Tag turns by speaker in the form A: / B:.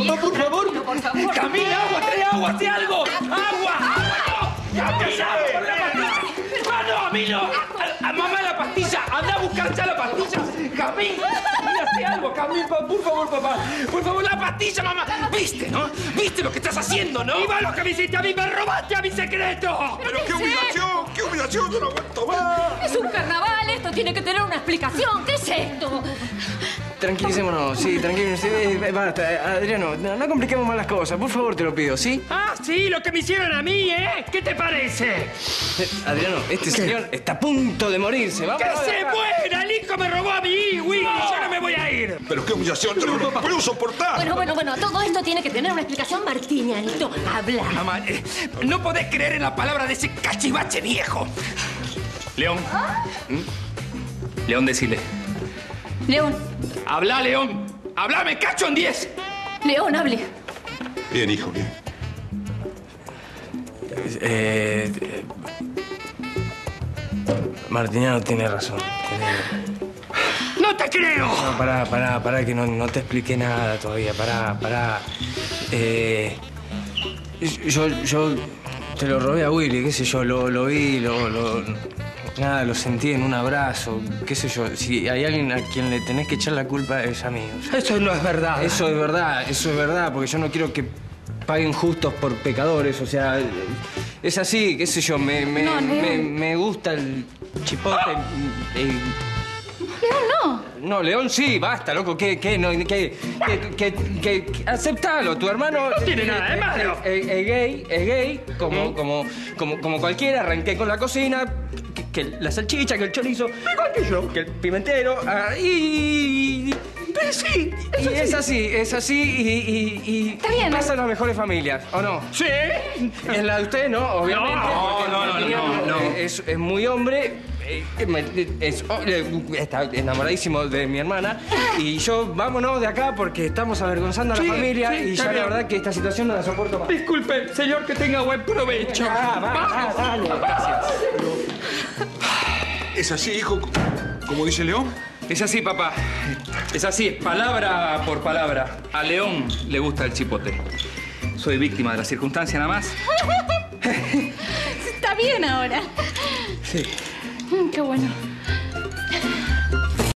A: Mamá, por favor.
B: No, por favor.
A: Camila, agua, trae agua, hace algo. ¡Agua! ¡No! ¡Camila, por la pastilla! ¡Ah, no, a mí no! A mamá la pastilla. Anda a buscar ya la pastilla. Camila, hace algo, Camila, por favor, papá. Por favor, la pastilla, mamá. ¿Viste, no? ¿Viste lo que estás haciendo, no? ¡Y va lo que me hiciste a mí! ¡Me robaste a mi secreto!
C: ¡Pero qué humillación! ¡Qué humillación! ¡Yo no aguanto más!
B: Es un carnaval, esto tiene que tener una explicación. ¿Qué es esto?
D: Tranquilicémonos, sí, tranquilos. Basta, Adriano, no compliquemos más las cosas. Por favor, te lo pido, ¿sí?
A: Ah, sí, lo que me hicieron a mí, ¿eh? ¿Qué te parece?
D: Adriano, este señor está a punto de morirse. ¡Vamos!
A: ¡Que se muera! ¡El hijo me robó a mí, Willy! ¡Yo no me voy a ir!
C: ¡Pero qué humillación! ¡Yo no lo puedo soportar!
B: Bueno, todo esto tiene que tener una explicación, Martinianito. Habla.
A: Mamá, no podés creer en la palabra de ese cachivache viejo. León. León, decile.
B: León.
A: Habla, León. Habla, me cacho en 10.
B: León, hable.
C: Bien, hijo, bien.
D: Martiniano tiene razón.
A: ¡No te creo!
D: No, pará, que no te expliqué nada todavía. Pará. Yo te lo robé a Willy, qué sé yo, lo vi, nada, lo sentí en un abrazo, qué sé yo. Si hay alguien a quien le tenés que echar la culpa es a mí. O sea,
A: Eso no es verdad.
D: eso es verdad, porque yo no quiero que paguen justos por pecadores, o sea, es así, qué sé yo, me gusta el chipote,
B: León, no.
D: No, León sí, basta, loco, aceptalo, tu hermano...
A: No tiene nada de malo.
D: Es gay, como cualquiera, arranqué con la cocina, que la salchicha, que el chorizo, igual que yo, que el pimentero, pero sí, y es así, y
B: Está bien.
D: pasa en las mejores familias, ¿o no?
A: ¿Sí?
D: En la de usted, ¿no? Obviamente.
A: No.
D: Es muy hombre. Está enamoradísimo de mi hermana. Y yo, vámonos de acá porque estamos avergonzando a la familia. Y ya la verdad que esta situación no la soporto más.
A: Disculpe, señor, que tenga buen provecho.
D: Dale, gracias.
C: ¿Es así, hijo, como dice León?
A: Es así, papá. Es así, palabra por palabra. A León le gusta el chipote. Soy víctima de la circunstancia nada más.
B: Está bien ahora.
D: Sí.
B: Qué bueno.